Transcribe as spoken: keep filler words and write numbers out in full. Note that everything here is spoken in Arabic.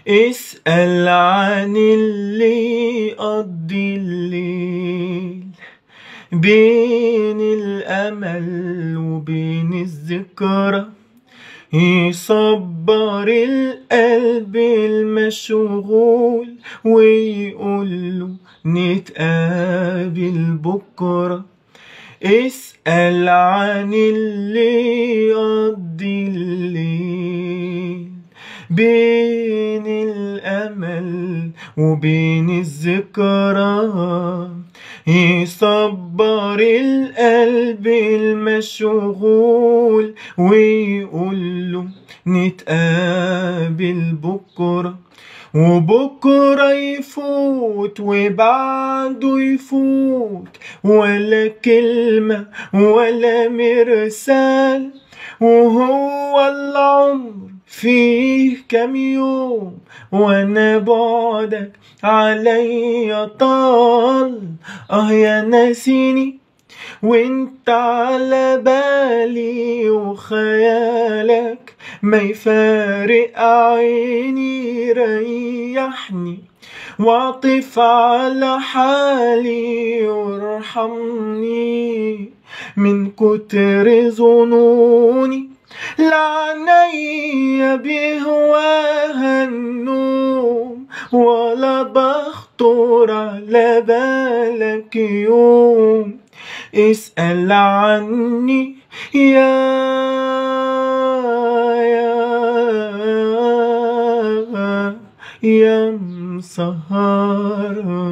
اسأل عن اللي يقضي الليل بين الأمل وبين الذكرى، يصبر القلب المشغول ويقوله نتقابل بكرة. اسأل عن اللي يقضي الليل بين الأمل وبين الذكرى، يصبر القلب المشغول ويقوله نتقابل بكرة. وبكرة يفوت وبعده يفوت ولا كلمة ولا مرسال، وهو العمر فيه كم يوم وانا بعدك عليا طال. اه يا ناسيني وانت على بالي، وخيالك ما يفارق عيني. ريحني واعطف على حالي وارحمني من كتر ظنوني، لعنيا بهواها النوم ولا بخطر على بالك يوم. اسأل عني يا يا يا مسهر.